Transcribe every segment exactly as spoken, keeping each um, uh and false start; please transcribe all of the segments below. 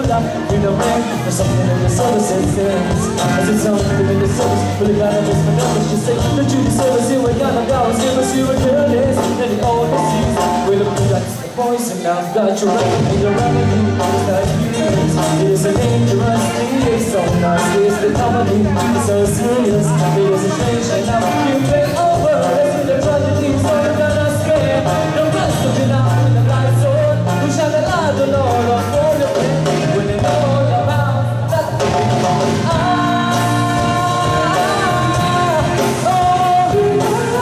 love, you know man, there's something in the solar systems. I said something in the service, but I gotta miss my numbers. Just say that you deserve to see what you're not down, see what you were careless. And it all the seas, with a blue lights, the voice, and now I've got your record, and you're running me, it's like you. It is a dangerous thing, it's so nice, it's the comedy, it's so serious, it is a strange, and now you play over, it's in the tragedy, so you're gonna scare the rest of it out with the lights on. We shall allow the Lord of all the pain, when it's all about that ah, oh, we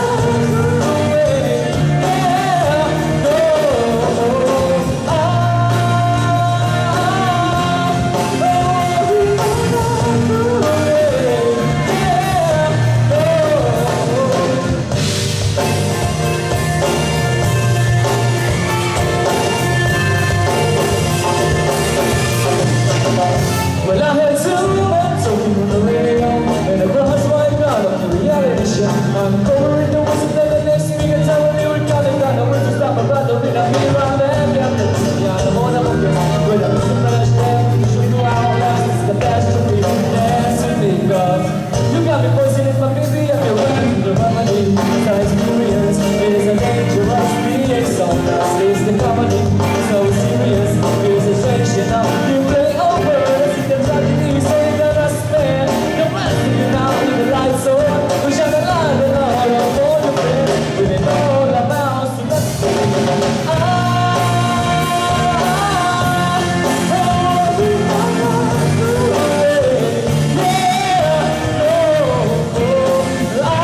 well, I heard someone talking on the radio, and a girl has white gun on the reality show. I'm covering the woods and then the next thing you can tell me we're calling down. I went to stop my brother in a mirror, I'm happy, I'm the yeah, I'm on a book, when I'm in the flash there, you should go out last, it's the best to be dance with me, cause you got me poisoning my baby, I feel running the remedy, it's experience, it is a dangerous thing, it's so nice, it's the comedy, it's so serious, it is a strange, you know, you play over. The tragedy, so you're gonna spend the rest of your night with the lights on. We shall alive and all of all your friends, with it all about, so let's go. Ah, oh, we are going through it. Yeah, oh, oh, ah,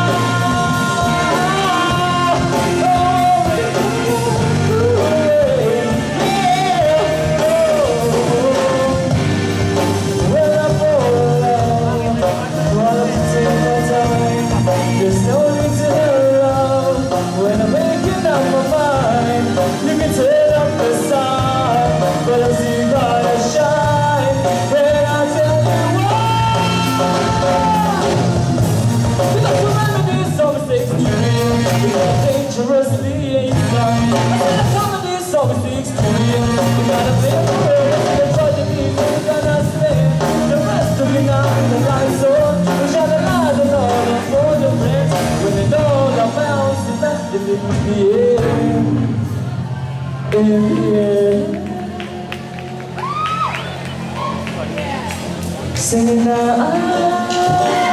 oh, we are going through it. Yeah, oh, oh. There's no need to love when I'm making up my mind. You can turn up the sun, but I see you gotta shine when I tell you why. Because remember this, all mistakes you make, you gotta dangerously ain't fun. I said I come with this, all mistakes you make, you gotta think the world, you're charging me, so you're gonna spend the rest of your night with the lights on. We shall alive and all of all your friends, when it all amounts to nothing in the end, in the end. Singing now.